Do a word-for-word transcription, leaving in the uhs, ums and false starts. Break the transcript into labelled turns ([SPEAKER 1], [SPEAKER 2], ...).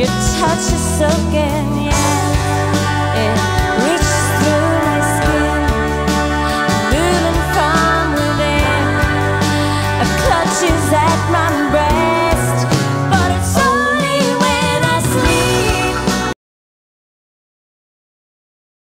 [SPEAKER 1] Your touch is soaking, yeah. It reaches through my skin, moving from within. A clutch is